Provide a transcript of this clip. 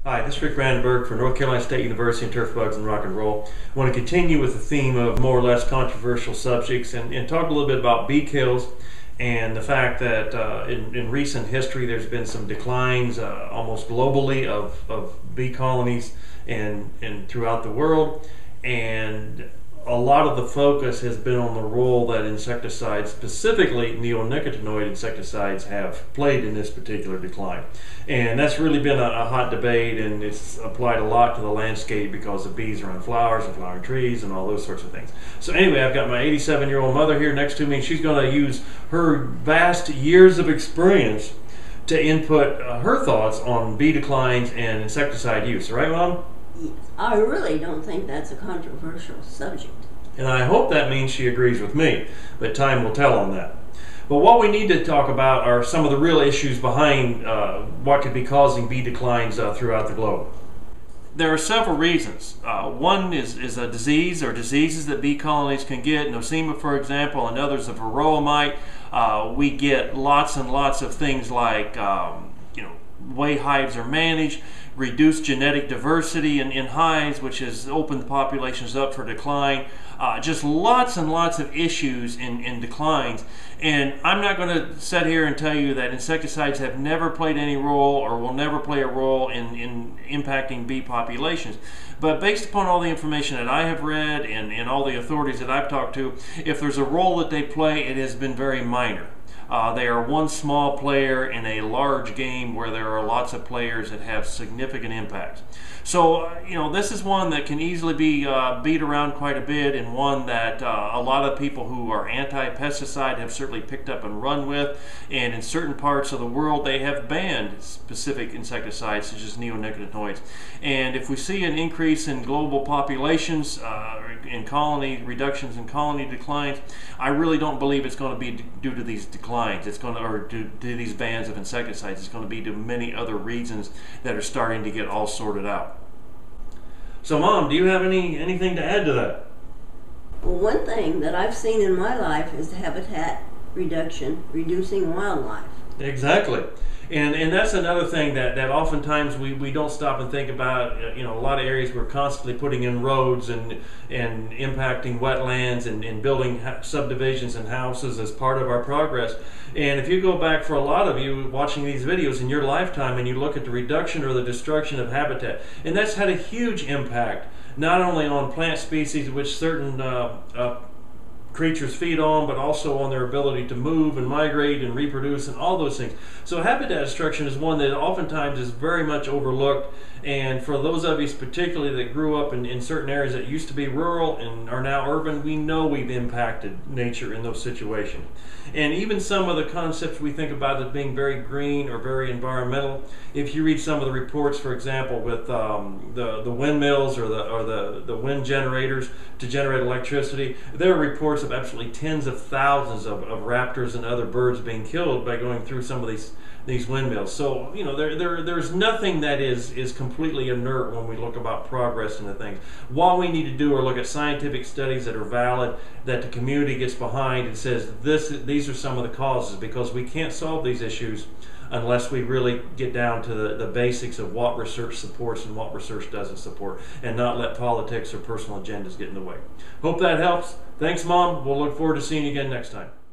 Hi, this is Rick Brandenburg for North Carolina State University and Turf Bugs and Rock and Roll. I want to continue with the theme of more or less controversial subjects and talk a little bit about bee kills and the fact that in recent history there's been some declines almost globally of bee colonies and throughout the world, and a lot of the focus has been on the role that insecticides, specifically neonicotinoid insecticides, have played in this particular decline. And that's really been a hot debate, and it's applied a lot to the landscape because the bees are on flowers and flowering trees and all those sorts of things. So anyway, I've got my 87-year-old mother here next to me, and she's going to use her vast years of experience to input her thoughts on bee declines and insecticide use. Right, Mom? I really don't think that's a controversial subject. And I hope that means she agrees with me, but time will tell on that. But what we need to talk about are some of the real issues behind what could be causing bee declines throughout the globe. There are several reasons. One is a disease or diseases that bee colonies can get, nosema for example, and others of varroa mite. We get lots and lots of things like way hives are managed, reduced genetic diversity in hives, which has opened populations up for decline. Just lots and lots of issues in declines. And I'm not going to sit here and tell you that insecticides have never played any role or will never play a role in impacting bee populations. But based upon all the information that I have read and all the authorities that I've talked to, if there's a role that they play, it has been very minor. They are one small player in a large game where there are lots of players that have significant impacts. So, this is one that can easily be beat around quite a bit, and one that a lot of people who are anti-pesticide have certainly picked up and run with. And in certain parts of the world, they have banned specific insecticides, such as neonicotinoids. And if we see an increase in global populations, in colony reductions and colony declines, I really don't believe it's going to be due to these declines. It's going to, or due to these bans of insecticides. It's going to be due to many other reasons that are starting to get all sorted out. So, Mom, do you have anything to add to that? Well, one thing that I've seen in my life is habitat reduction, reducing wildlife. Exactly. And that's another thing that oftentimes we don't stop and think about. A lot of areas we're constantly putting in roads and impacting wetlands and building subdivisions and houses as part of our progress. And if you go back, for a lot of you watching these videos in your lifetime, and you look at the reduction or the destruction of habitat, and that's had a huge impact not only on plant species which certain creatures feed on, but also on their ability to move and migrate and reproduce and all those things. So habitat destruction is one that oftentimes is very much overlooked, and for those of us particularly that grew up in certain areas that used to be rural and are now urban, we know we've impacted nature in those situations. And even some of the concepts we think about as being very green or very environmental, if you read some of the reports, for example, with the windmills or the wind generators to generate electricity, there are reports of absolutely tens of thousands of raptors and other birds being killed by going through some of these windmills. So there's nothing that is completely inert when we look about progress into things. What we need to do are look at scientific studies that are valid, that the community gets behind and says these are some of the causes, because we can't solve these issues unless we really get down to the basics of what research supports and what research doesn't support, and not let politics or personal agendas get in the way. Hope that helps. Thanks, Mom. We'll look forward to seeing you again next time.